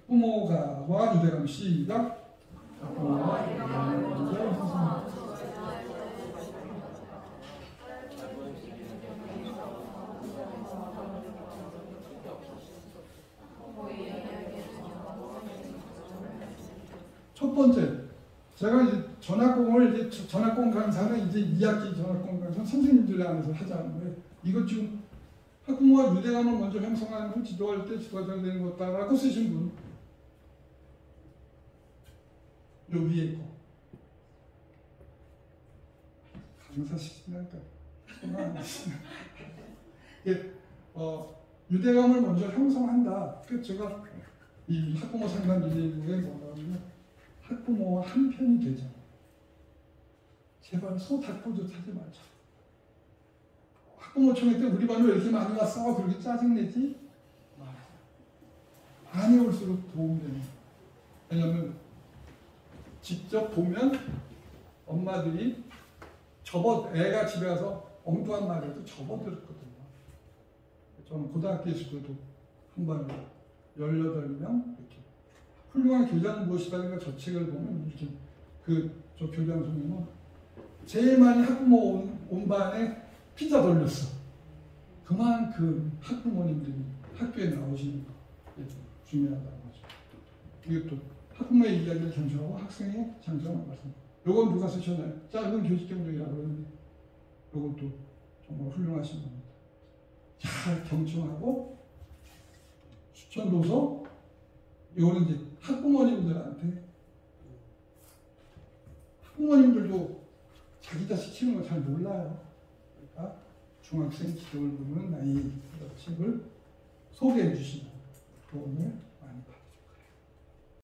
학부모가와 유대감 시작. 학부모와 유대감을 먼저 형성한다. 첫 번째, 제가 이제 전학공을 이제 전학공 강사는 이제 2학기 전학공 강사 선생님들 안에서 하자는데 이것 지금 학부모와 유대감을 먼저 형성하는 후 지도할 때 지도자가 되는 것다라고 쓰신 분, 요 위에 거 강사 시키니까 이게 유대감을 먼저 형성한다. 그 제가 이 학부모 상담 유대감에 뭐냐면 학부모와 한편이 되자. 제발 소닥불도 타지 말자. 학부모총회 때 우리 반에 왜 이렇게 많이 왔어? 그렇게 짜증내지? 많이 올수록 도움되는. 왜냐하면 직접 보면 엄마들이 애가 집에 가서 엉뚱한 말해도 접어들었거든요. 저는 고등학교 있을 때도 한 반에 18명 이렇게 훌륭한 교장 무엇이다니까 저 책을 보면 이렇게 저 교장 선생님은 제일 많이 학부모 온 반에 피자 돌렸어. 그만큼 학부모님들이 학교에 나오시는 게 중요하다는 거죠. 이게 또 학부모의 이야기를 경청하고 학생의 장점을 말씀드립니다. 요건 누가 쓰셨나요? 짧은 교직 경력이라고 그러는데 요것도 정말 훌륭하신 겁니다. 잘 경청하고 추천 도서 요거는 이제 학부모님들한테 학부모님들도 자기 자식 키우는 거 잘 몰라요. 그러니까 중학생 기도를 부르는 나이 책을 소개해 주시면 좋은